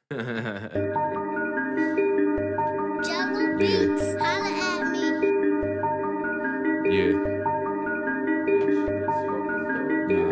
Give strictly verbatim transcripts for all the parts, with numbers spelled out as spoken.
Jello Beats, holla at me. Yeah. Yeah.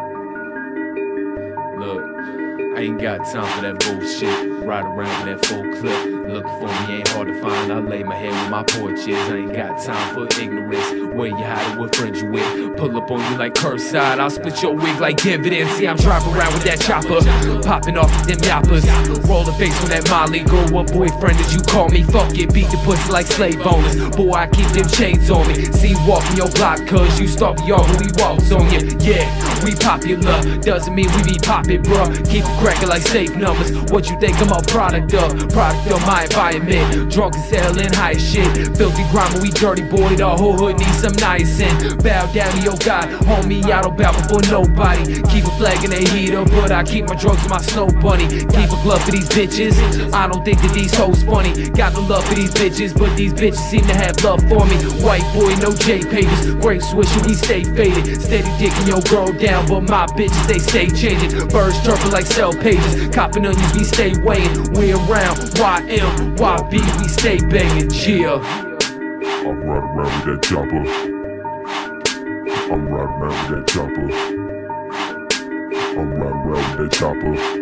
Look, I ain't got time for that bullshit. Ride around with that full clip. Looking for me ain't hard to find. I lay my head where my porch is. I ain't got time for ignorance. Where you hiding, what friends you with? Pull up on you like curbside. I'll split your wig like dividends. See, I'm driving around with that chopper, popping off with them yappers. Roll the face on that Molly. Girl, what boyfriend did you call me? Fuck it, beat the pussy like slave owners. Boy, I keep them chains on me. See, walking your block, cause you start me off when we walks on you. Yeah, we popular, doesn't mean we be poppin', bruh. Keep it crackin' like safe numbers. What you think I'm a product of? Product of my environment. Drunk as hell and high as shit. Filthy grime, we dirty boy. The whole hood needs some niacin. Bow down to your God, homie, I don't bow before nobody. Keep a flag in the heater, but I keep my drugs in my snow bunny. Keep a glove for these bitches. I don't think that these hoes funny. Got no love for these bitches, but these bitches seem to have love for me. White boy, no J papers. Great swisher, we stay faded. Steady dicking your girl down, but my bitches, they stay changing. Birds chirping like cell pages. Copping onions, we stay weighing. We around Y M, Y B, we stay banging. Chill. I'm riding around with that chopper. I'm riding around with that chopper. I'm riding around with that chopper.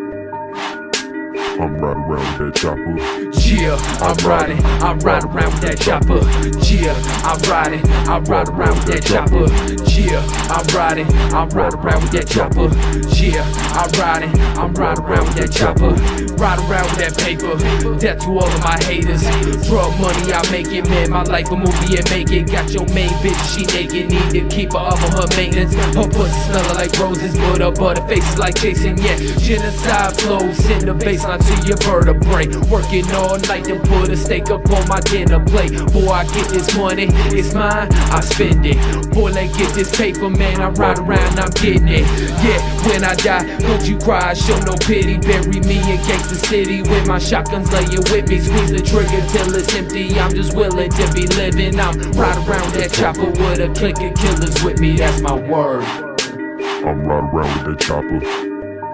I'm riding around with that chopper. Yeah, I'm riding, I'm riding around with that chopper. Yeah, I'm riding, I'm riding around with that chopper. Yeah, I'm riding, I'm riding around with that chopper. Yeah, I'm riding, I'm riding around with that chopper. Ride around with that paper, death to all of my haters. Drug money, I make it, man, my life a movie and make it. Got your main bitch, she naked, need to keep her up on her maintenance. Her pussy smelling like roses, but her butter face is like Jason, yeah. Genocide flows, send the baseline to your vertebrae. Working all night to put a steak up on my dinner plate. Boy, I get this money, it's mine, I spend it. Boy, let get this paper, man, I ride around, I'm getting it. Yeah, when I die, don't you cry, show no pity. Bury me in Gangsta City with my shotguns laying with me. Squeeze the trigger till it's empty, I'm just willing to be living. I'm riding around that chopper with a clique of killers with me, that's my word. I'm riding around with that chopper.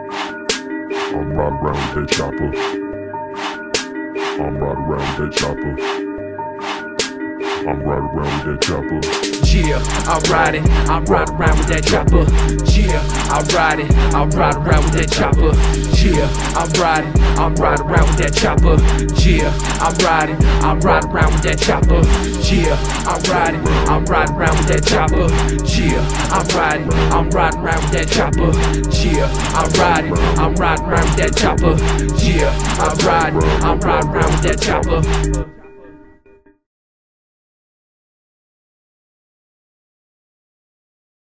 I'm riding around with that chopper. I'm riding around with that chopper. I'm riding around with that chopper. Yeah, I'm riding, I'm riding around with that chopper. Yeah, I'm riding, I'm riding around with that chopper. Yeah, I'm riding, I'm riding around with that chopper. Yeah, I'm riding, I'm riding around with that chopper. Yeah, I'm riding, I'm riding around with that chopper. Yeah, I'm riding, I'm riding around with that chopper. Yeah, I'm riding, I'm riding around with that chopper. Yeah, I'm riding, I'm riding around with that chopper.